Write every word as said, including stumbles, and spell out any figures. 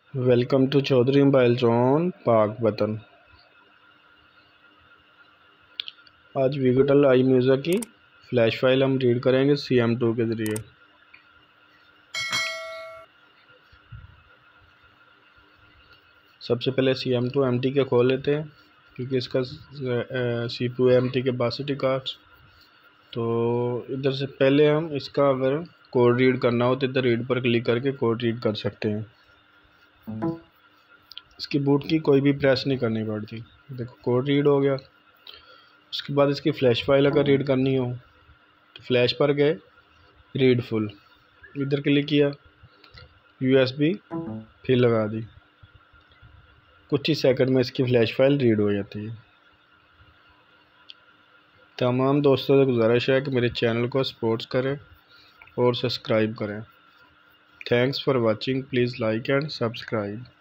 Welcome to Chaudhary mobile zone Pak Watan. आज विगटल I music की फ्लैश फाइल हम रीड करेंगे सी एम टू के ज़रिए। सबसे पहले C M two M T के खोल लेते हैं क्योंकि इसका C P U M T के बासठ कार्ड्स। तो इधर से पहले हम इसका अगर कोड रीड करना हो तो इधर रीड पर क्लिक करके कोड रीड कर सकते हैं। इसकी बूट की कोई भी प्रेस नहीं करनी पड़ती। देखो कोड रीड हो गया। उसके बाद इसकी फ़्लैश फाइल अगर रीड करनी हो तो फ्लैश पर गए, रीड फुल, इधर क्लिक किया, यूएसबी फिर लगा दी। कुछ ही सेकंड में इसकी फ़्लैश फाइल रीड हो जाती है। तमाम दोस्तों से गुजारिश है कि मेरे चैनल को सपोर्ट करें और सब्सक्राइब करें। Thanks for watching. Please like and subscribe.